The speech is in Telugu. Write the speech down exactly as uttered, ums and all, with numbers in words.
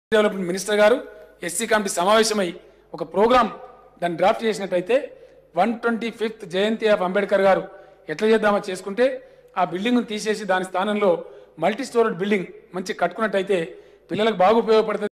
డెవలప్మెంట్ మినిస్టర్ గారు ఎస్సీ కమిటీ సమావేశమై ఒక ప్రోగ్రామ్ దాన్ని డ్రాఫ్ట్ చేసినట్టయితే వన్ ట్వంటీ ఫిఫ్త్ జయంతి ఆఫ్ అంబేద్కర్ గారు ఎట్లా చేద్దామో చేసుకుంటే ఆ బిల్డింగ్ను తీసేసి దాని స్థానంలో మల్టీ స్టోరేడ్ బిల్డింగ్ మంచి కట్టుకున్నట్టయితే పిల్లలకు బాగా ఉపయోగపడుతుంది.